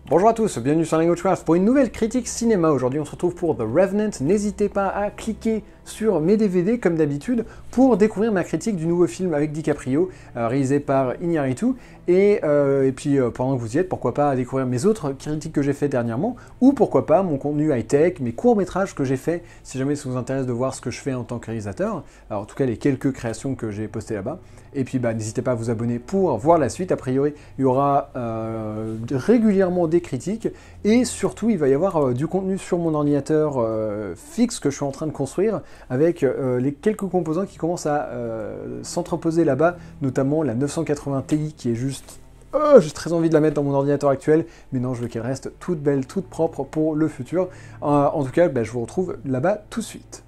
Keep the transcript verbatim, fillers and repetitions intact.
Bonjour à tous, bienvenue sur Languagecraft pour une nouvelle critique cinéma. Aujourd'hui on se retrouve pour The Revenant. N'hésitez pas à cliquer sur mes D V D comme d'habitude pour découvrir ma critique du nouveau film avec DiCaprio, euh, réalisé par Iñárritu. Et, euh, et puis euh, pendant que vous y êtes, pourquoi pas découvrir mes autres critiques que j'ai fait dernièrement, ou pourquoi pas mon contenu high-tech, mes courts-métrages que j'ai fait, si jamais ça vous intéresse de voir ce que je fais en tant que réalisateur. Alors en tout cas les quelques créations que j'ai postées là-bas. Et puis bah, n'hésitez pas à vous abonner pour voir la suite. A priori, il y aura euh, régulièrement des critiques et surtout il va y avoir euh, du contenu sur mon ordinateur euh, fixe que je suis en train de construire avec euh, les quelques composants qui commencent à euh, s'entreposer là-bas, notamment la neuf cent quatre-vingts Ti qui est juste... Oh, j'ai très envie de la mettre dans mon ordinateur actuel, mais non, je veux qu'elle reste toute belle, toute propre pour le futur. Euh, en tout cas, bah, je vous retrouve là-bas tout de suite.